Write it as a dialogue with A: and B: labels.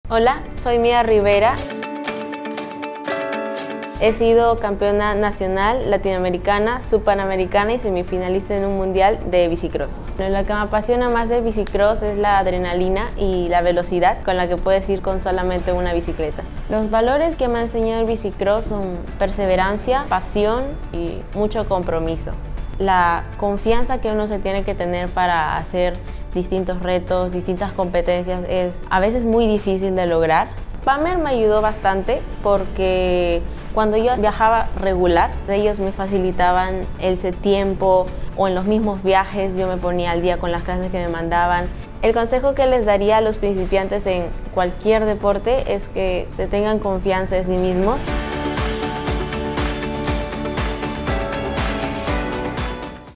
A: Hola, soy Mía Rivera. He sido campeona nacional, latinoamericana, subpanamericana y semifinalista en un mundial de bicicross. Lo que me apasiona más del bicicross es la adrenalina y la velocidad con la que puedes ir con solamente una bicicleta. Los valores que me ha enseñado el bicicross son perseverancia, pasión y mucho compromiso. La confianza que uno se tiene que tener para hacer distintos retos, distintas competencias es a veces muy difícil de lograr. PAMER me ayudó bastante porque cuando yo viajaba regular, ellos me facilitaban ese tiempo o en los mismos viajes yo me ponía al día con las clases que me mandaban. El consejo que les daría a los principiantes en cualquier deporte es que se tengan confianza en sí mismos.